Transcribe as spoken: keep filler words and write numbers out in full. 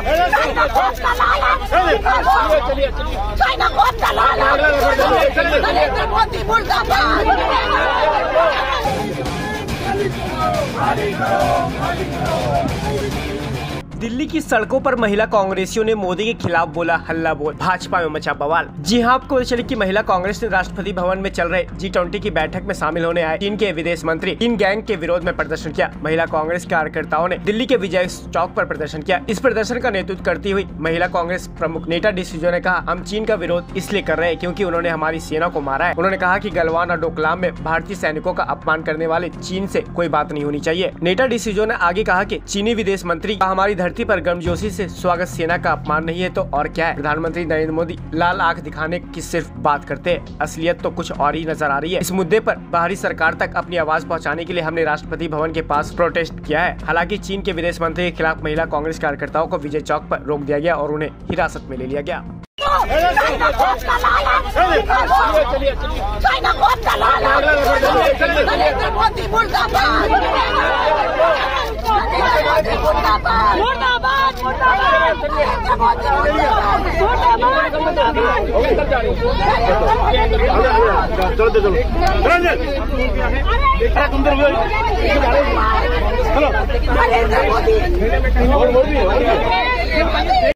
China कौन दलाल है? China कौन दलाल है? नरेंद्र मोदी मुर्दाबाद। दिल्ली की सड़कों पर महिला कांग्रेसियों ने मोदी के खिलाफ बोला हल्ला बोल, भाजपा में मचा बवाल। जी हां, आपको चले कि महिला कांग्रेस ने राष्ट्रपति भवन में चल रहे जी ट्वेंटी की बैठक में शामिल होने आए चीन के विदेश मंत्री किम गैंग के विरोध में प्रदर्शन किया। महिला कांग्रेस कार्यकर्ताओं ने दिल्ली के विजय चौक पर प्रदर्शन किया। इस प्रदर्शन का नेतृत्व करती हुई महिला कांग्रेस प्रमुख नेता डिसूजा ने कहा, हम चीन का विरोध इसलिए कर रहे हैं क्योंकि उन्होंने हमारी सेना को मारा है। उन्होंने कहा कि गलवान और डोकलाम में भारतीय सैनिकों का अपमान करने वाले चीन से कोई बात नहीं होनी चाहिए। नेता डिसूजा ने आगे कहा कि चीनी विदेश मंत्री का हमारी धरती पर गर्मजोशी से स्वागत सेना का अपमान नहीं है तो और क्या है। प्रधानमंत्री नरेंद्र मोदी लाल आंख दिखाने की सिर्फ बात करते हैं, असलियत तो कुछ और ही नजर आ रही है। इस मुद्दे पर बाहरी सरकार तक अपनी आवाज पहुंचाने के लिए हमने राष्ट्रपति भवन के पास प्रोटेस्ट किया है। हालांकि चीन के विदेश मंत्री के खिलाफ महिला कांग्रेस कार्यकर्ताओं को विजय चौक पर रोक दिया गया और उन्हें हिरासत में ले लिया गया। चाइना कौन दलाल है? चाइना कौन दलाल है? नरेंद्र मोदी मुर्दाबाद। मुर्दाबाद मुर्दाबाद मुर्दाबाद। नरेंद्र मोदी